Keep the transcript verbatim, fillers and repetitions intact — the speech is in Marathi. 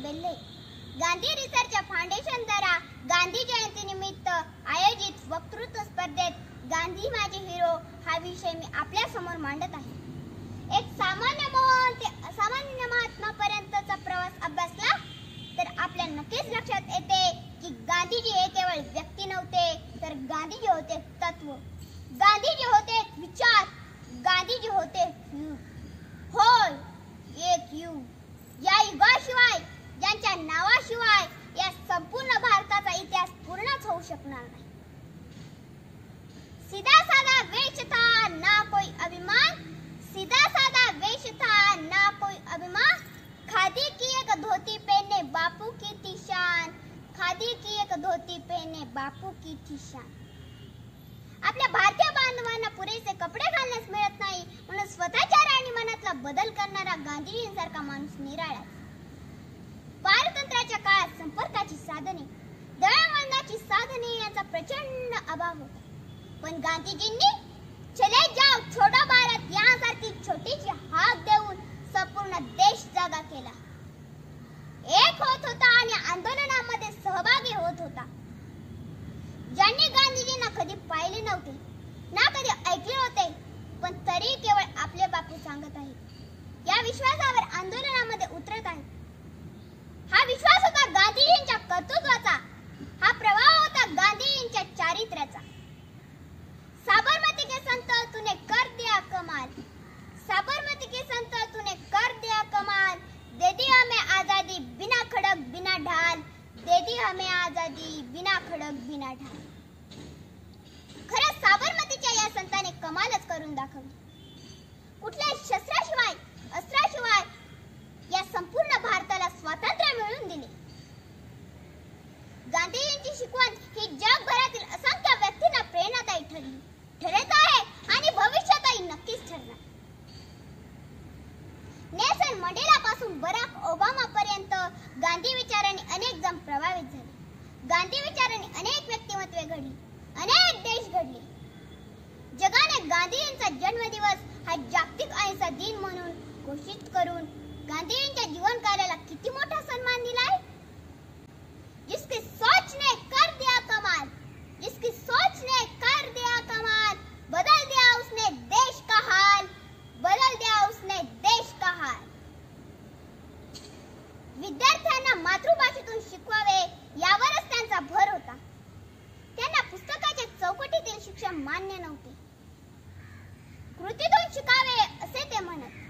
बेल्ले। गांधी रिसर्च फाउंडेशन द्वारा गांधी जयंती निमित्त आयोजित वक्तृत्व स्पर्धेत गांधी माझे हिरो हा विषय मी आपल्या समोर मांडत आहे। एक सामान्य मोहन ते असामान्य महात्मा पर्यंतचा प्रवास अभ्यासला तर आपल्या नक्कीच लक्षात येते की गांधीजी हे केवळ व्यक्ती नव्हते, तर गांधीजी होते तत्व, गांधीजी होते विचार, गांधीजी होते होय एक युग। या युगाशिवाय, ज्यांच्या नावाशिवाय या संपूर्ण भारताचा इतिहास पूर्णच होऊ शकणार नाही। सीधा साधा वेश था ना कोई अभिमान, सीधा साधा वेश था ना कोई अभिमान, खादी की एक धोती पहने बापू की थी शान, खादी की एक धोती पहने बापू की थी शान। आपल्या भारतीय बांधवांना पुरेसे कपडे घालण्यास मिळत नाही, म्हणून स्वतःच्या राहणीमानातला बदल करणारा गांधीजींसारखा माणूस निराळा। पारतंत्र्याच्या काळात संपर्काची साधने, दळणवळणाची साधने यांचा प्रचंड अभाव होता, पण गांधीजींनी चले जाओ छोटा भारत यांसारखी छोटीशी हाक देऊन संपूर्ण देश जागा केला, एक होत होता आणि आंदोलनामध्ये सहभागी होत होता। ज्यांनी गांधीजींना कधी पाहिले नव्हते ना कधी ऐकले होते, पण तरी केवळ आपले बापू सांगत आहेत या विश्वासावर आंदोलनामध्ये उतरत आहेत। हा विश्वास होता गांधीजींच्या कर्तृत्वाचा, हा प्रभाव होता गांधीजींच्या चारित्र्याचा। साबरमती के संत तूने कर दिया कमाल, साबरमती के संत तूने कर दिया कमाल, दे दी हमें आजादी बिना खड़ग बिना ढाल, दे दी हमें आजादी बिना खड़ग बिना ढाल। खरं साबरमतीच्या या संताने कमालच करून दाखवली। कुठल्या शस्त्राशिवाय, अस्त्राशिवाय या संपूर्ण भारताला स्वातंत्र्य मिळवून दिले। गांधीजींची शिकवण ही जगभरातील असंख्य व्यक्तींना प्रेरणादायी ठरली, ठरत आहे आणि भविष्यातही नक्कीच ठरणार। नेल्सन मंडेला पासून बराक ओबामा पर्यंत गांधी विचाराने अनेक जण प्रभावित झाले। गांधी विचाराने अनेक व्यक्तिमत्वे घडली, अनेक देश घडले। जगाने गांधीजींचा जन्मदिवस हा जागतिक अहिंसा दिन म्हणून घोषित करून गांधीजींच्या जीवन कार्याला किती मोठा सन्मान दिलाय। जिसकी सोच ने कर दिया कमाल, जिसकी सोच ने कर दिया कमाल, बदल दिया उसने देश का हाल, बदल दिया उसने देश का हाल। विद्यार्थ्यांना मातृभाषेतून शिकवावे यावरच त्यांचा भर होता। त्यांना पुस्तकाच्या चौकटीतील शिक्षण मान्य नव्हते, कृतीतून शिकावे असे ते म्हणत।